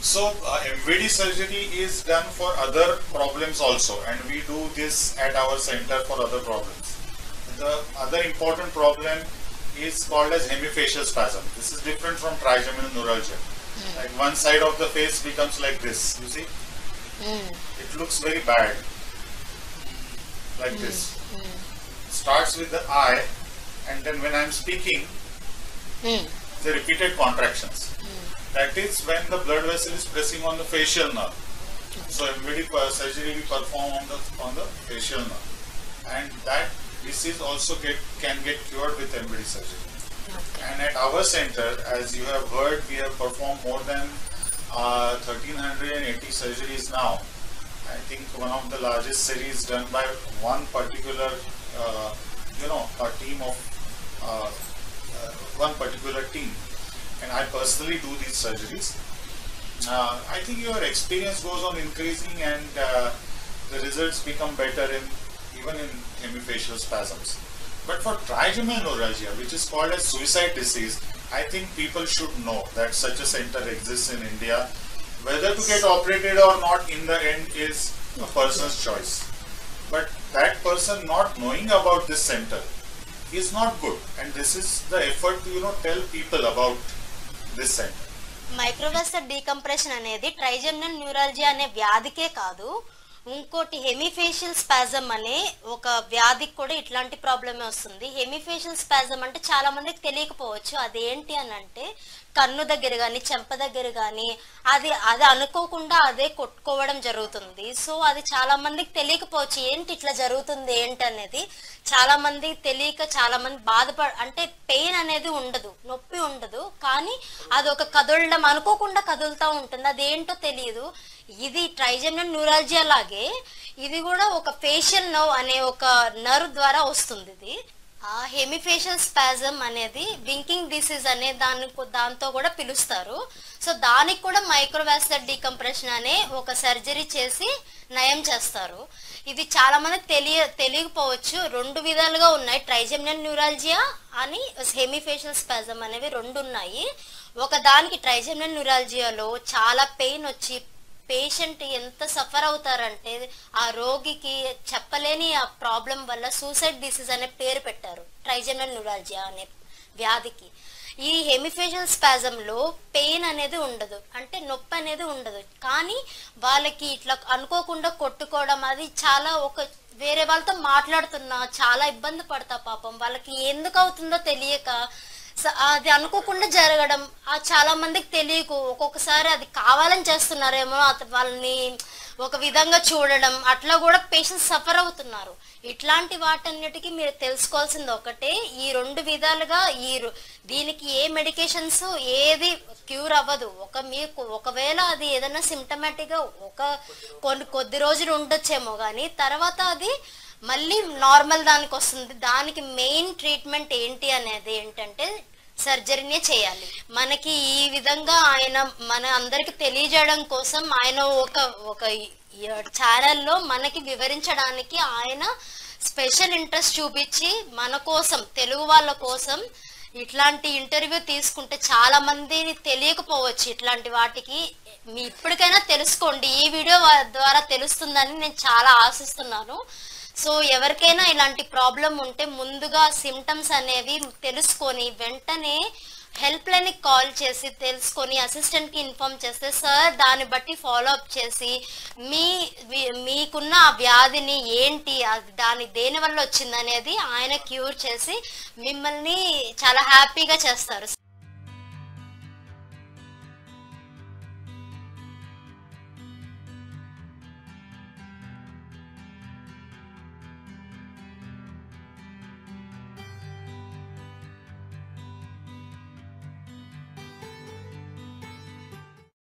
So MVD surgery is done for other problems also, and we do this at our center for other problems. The other important problem is called as hemifacial spasm. This is different from trigeminal neuralgia. Like one side of the face becomes like this, you see? It looks very bad, like this. Starts with the eye, and then when I am speaking, the repeated contractions. That is when the blood vessel is pressing on the facial nerve. So MVD surgery we perform on the facial nerve, and that disease also can get cured with MVD surgery. And at our center, as you have heard, we have performed more than 1380 surgeries now. I think one of the largest series done by one particular, a team of one particular team. And I personally do these surgeries. I think your experience goes on increasing, and the results become better even in hemifacial spasms. But for trigeminal neuralgia, which is called as suicide disease, I think people should know that such a center exists in India. Whether to get operated or not in the end is a person's choice. But that person not knowing about this center is not good, and this is the effort to tell people about this center. Microvascular decompression అనేది trigeminal neurology అనే వ్యాధికే కాదు, ఇంకోటి హెమిఫేషియల్ spasm అనే ఒక వ్యాధికి కూడా ఇట్లాంటి ప్రాబ్లమే వస్తుంది. హెమిఫేషియల్ స్పాజమ్ అంటే చాలా మందికి తెలియకపోవచ్చు. అదేంటి అని అంటే కన్ను దగ్గర కానీ చెంప దగ్గర కానీ అది అనుకోకుండా అదే కొట్టుకోవడం జరుగుతుంది. సో అది చాలా మందికి తెలియకపోవచ్చు, ఏంటి ఇట్లా జరుగుతుంది ఏంటి అనేది. చాలా మంది తెలియక చాలా మంది అంటే పెయిన్ అనేది ఉండదు, నొప్పి ఉండదు, కానీ అది ఒక కదలడం అనుకోకుండా కదులుతూ ఉంటుంది, అదేంటో తెలియదు. ఇది ట్రైజెమినల్ న్యూరాలజియా లాగే ఇది కూడా ఒక ఫేషియల్ నర్వ్ అనే ఒక నర్వ్ ద్వారా వస్తుంది. ఇది హెమిఫేషియల్ స్పాజమ్ అనేది వింకింగ్ డిసీజ్ అనే దాంతో కూడా పిలుస్తారు. సో దానికి కూడా మైక్రోవాస్కులర్ డీకంప్రెషన్ అనే ఒక సర్జరీ చేసి నయం చేస్తారు. ఇది చాలా మంది తెలియకపోవచ్చు. రెండు విధాలుగా ఉన్నాయి, ట్రైజెమినల్ న్యూరాలజియా అని హెమిఫేషియల్ స్పాజమ్ అనేవి రెండు ఉన్నాయి. ఒక దానికి ట్రైజెమినల్ న్యూరాలజియాలో చాలా పెయిన్ వచ్చి పేషెంట్ ఎంత సఫర్ అవుతారంటే ఆ రోగికి చెప్పలేని ఆ ప్రాబ్లం వల్ల సూసైడ్ డిసీజ్ అనే పేరు పెట్టారు ట్రైజెమినల్ న్యూరాలజియా అనే వ్యాధికి. ఈ హెమిఫేషియల్ స్పాజంలో పెయిన్ అనేది ఉండదు, అంటే నొప్పి అనేది ఉండదు, కానీ వాళ్ళకి ఇట్లా అనుకోకుండా కొట్టుకోవడం అది చాలా వేరే వాళ్ళతో మాట్లాడుతున్నా చాలా ఇబ్బంది పడతా పాపం వాళ్ళకి ఎందుకు అవుతుందో తెలియక అది అనుకోకుండా జరగడం చాలా మందికి తెలియకు. ఒక్కొక్కసారి అది కావాలని చేస్తున్నారేమో, వాళ్ళని ఒక విధంగా చూడడం, అట్లా కూడా పేషెంట్స్ సఫర్ అవుతున్నారు. ఇట్లాంటి వాటన్నిటికీ మీరు తెలుసుకోవాల్సింది ఒకటే, ఈ రెండు విధాలుగా దీనికి ఏ మెడికేషన్స్ ఏది క్యూర్ అవ్వదు. మీకు ఒకవేళ అది ఏదైనా సిమ్టమాటిక్గా కొద్ది రోజులు ఉండొచ్చేమో, కానీ తర్వాత అది మళ్ళీ నార్మల్ దానికి వస్తుంది. దానికి మెయిన్ ట్రీట్మెంట్ ఏంటి అనేది ఏంటంటే సర్జరీనే చేయాలి. మనకి ఈ విధంగా ఆయన మన అందరికి తెలియజేయడం కోసం ఆయన ఒక ఛానల్లో మనకి వివరించడానికి ఆయన స్పెషల్ ఇంట్రెస్ట్ చూపించి మన కోసం, తెలుగు వాళ్ళ కోసం ఇట్లాంటి ఇంటర్వ్యూ తీసుకుంటే చాలా మంది తెలియకపోవచ్చు. ఇట్లాంటి వాటికి ఇప్పటికైనా తెలుసుకోండి, ఈ వీడియో ద్వారా తెలుస్తుందని నేను చాలా ఆశిస్తున్నాను. సో ఎవరికైనా ఇలాంటి ప్రాబ్లం ఉంటే ముందుగా సిమ్టమ్స్ అనేవి తెలుసుకొని వెంటనే హెల్ప్ లైన్కి కాల్ చేసి తెలుసుకొని అసిస్టెంట్కి ఇన్ఫార్మ్ చేస్తే సార్ దాన్ని బట్టి ఫాలో అప్ చేసి మీకున్న ఆ వ్యాధిని ఏంటి, దేని వల్ల వచ్చింది అనేది ఆయన క్యూర్ చేసి మిమ్మల్ని చాలా హ్యాపీగా చేస్తారు.